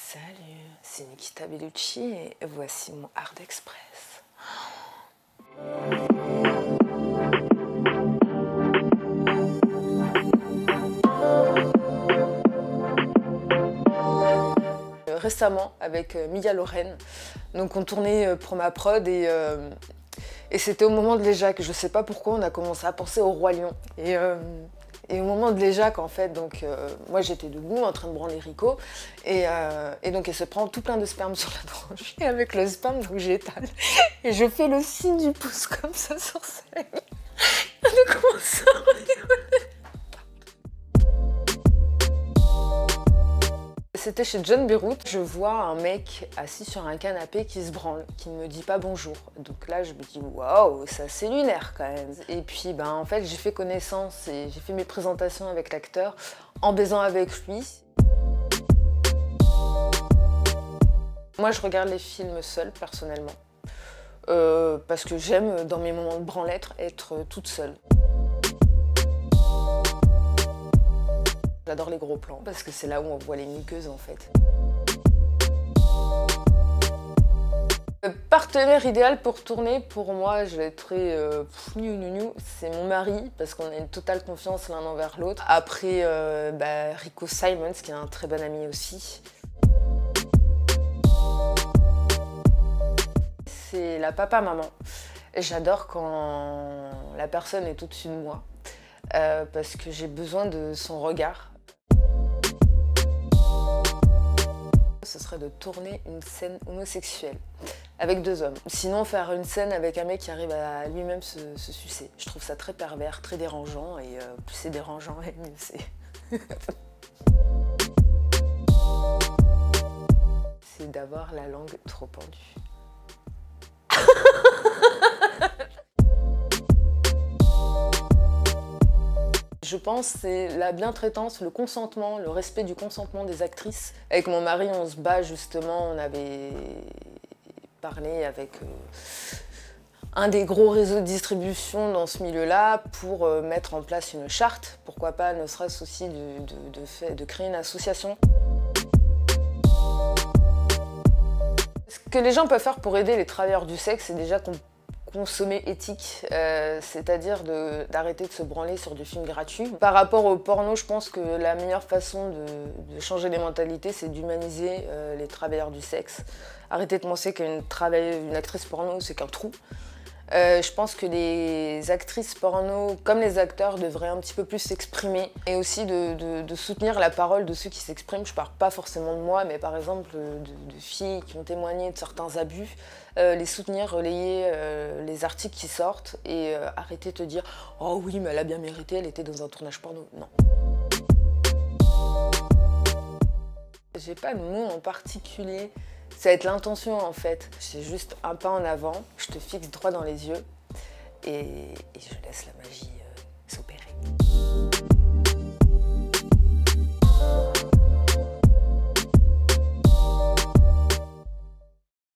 Salut, c'est Nikita Bellucci et voici mon Art Express. Récemment avec Mia Lorraine, donc on tournait pour ma prod et c'était au moment de l'EJAC. Je sais pas pourquoi on a commencé à penser au Roi Lion et au moment de l'EJAC en fait, donc moi j'étais debout en train de branler Rico et donc elle se prend tout plein de sperme sur la tranche et avec le sperme donc j'étale et je fais le signe du pouce comme ça sur scène. On a commencé à rigoler. C'était chez John Beyrouth, je vois un mec assis sur un canapé qui se branle, qui ne me dit pas bonjour. Donc là je me dis waouh, c'est assez lunaire quand même. Et puis en fait j'ai fait connaissance et j'ai fait mes présentations avec l'acteur en baisant avec lui. Moi je regarde les films seule personnellement, parce que j'aime dans mes moments de branlette être toute seule. J'adore les gros plans parce que c'est là où on voit les muqueuses en fait. Le partenaire idéal pour tourner, pour moi, je vais être très c'est mon mari parce qu'on a une totale confiance l'un envers l'autre. Après, Rico Simons qui est un très bon ami aussi. C'est la papa-maman. J'adore quand la personne est au-dessus de moi parce que j'ai besoin de son regard. Ce serait de tourner une scène homosexuelle avec deux hommes. Sinon faire une scène avec un mec qui arrive à lui-même se sucer. Je trouve ça très pervers, très dérangeant et plus c'est dérangeant et mieux c'est. C'est d'avoir la langue trop pendue. Je pense que c'est la bientraitance, le consentement, le respect du consentement des actrices. Avec mon mari, on se bat justement, on avait parlé avec un des gros réseaux de distribution dans ce milieu-là pour mettre en place une charte. Pourquoi pas, ne serait-ce aussi de créer une association. Ce que les gens peuvent faire pour aider les travailleurs du sexe, c'est déjà consommer éthique, c'est-à-dire d'arrêter de se branler sur du film gratuit. Par rapport au porno, je pense que la meilleure façon de changer les mentalités, c'est d'humaniser les travailleurs du sexe. Arrêter de penser qu'une actrice porno, c'est qu'un trou. Je pense que les actrices porno, comme les acteurs, devraient un petit peu plus s'exprimer et aussi de soutenir la parole de ceux qui s'expriment. Je parle pas forcément de moi, mais par exemple de filles qui ont témoigné de certains abus, les soutenir, relayer les articles qui sortent et arrêter de te dire « Oh oui, mais elle a bien mérité, elle était dans un tournage porno ». Non. J'ai pas de mot en particulier. Ça va être l'intention en fait. C'est juste un pas en avant, je te fixe droit dans les yeux et je laisse la magie